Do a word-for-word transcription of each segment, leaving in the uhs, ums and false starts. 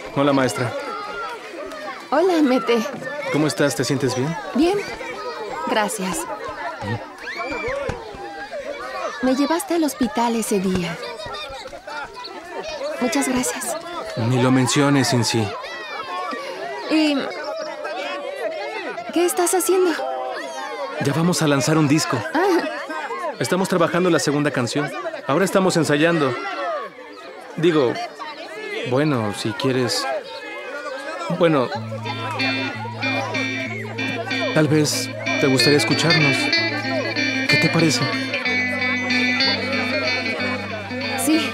Hola, maestra. Hola, Mete. ¿Cómo estás? ¿Te sientes bien? Bien. Gracias. Me llevaste al hospital ese día. Muchas gracias. Ni lo menciones, Incy. ¿Y qué estás haciendo? Ya vamos a lanzar un disco. Ah, Estamos trabajando en la segunda canción. Ahora estamos ensayando. Digo, bueno, si quieres... Bueno... Tal vez te gustaría escucharnos. ¿Qué te parece? sí.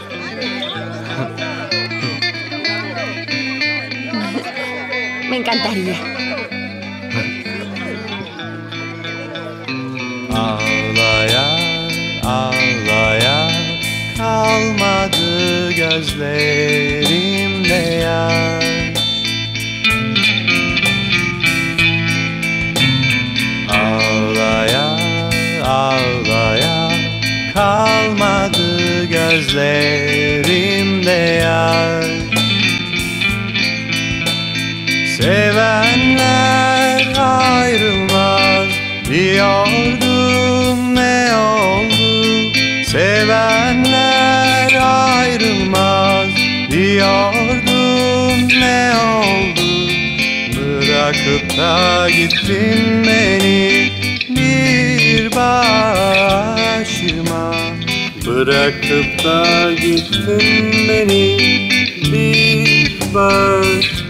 Me encantaría. Ağlaya ağlaya kalmadı gözlerimde yaş. Ağlaya ağlaya kalmadı gözlerimde yaş. Sevenler ayrılmaz diyordum, ne oldu? Sevenler ayrılmaz diyordum, ne oldu? Bırakıp da gittin beni bir başıma. Bırakıp da gittin beni bir başıma.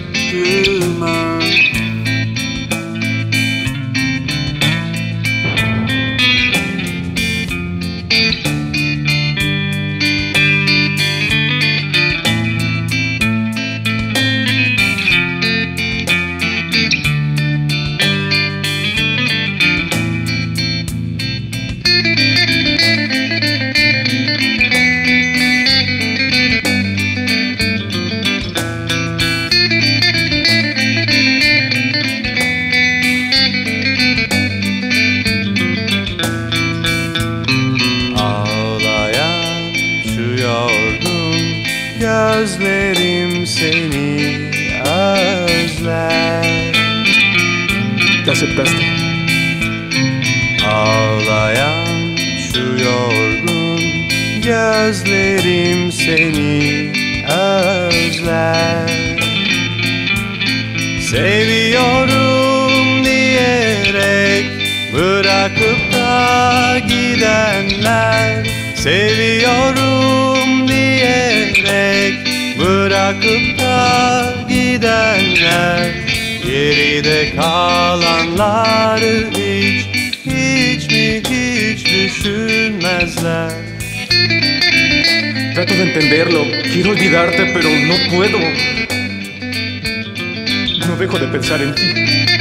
Gözlerim seni özler. ¿Te aceptaste? Ağlayan şu yorgun gözlerim seni özler. Seviyorum diyerek bırakıp da gidenler. Seviyorum diyerek bırakıp da gidenler, geride kalanları hiç, hiç mi hiç düşünmezler. Trato de entenderlo. Quiero olvidarte, pero no puedo. No dejo de pensar en ti.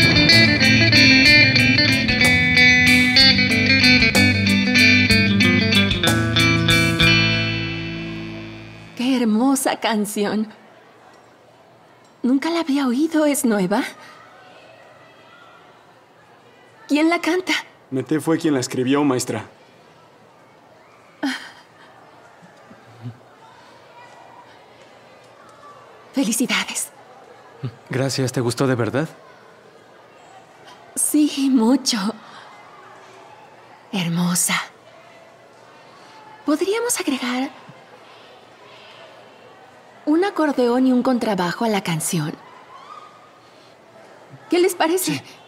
Qué hermosa canción. Nunca la había oído. ¿Es nueva? ¿Quién la canta? Mete fue quien la escribió, maestra. Felicidades. Gracias. ¿Te gustó de verdad? Sí, mucho. Hermosa. ¿Podríamos agregar un acordeón y un contrabajo a la canción? ¿Qué les parece? Sí.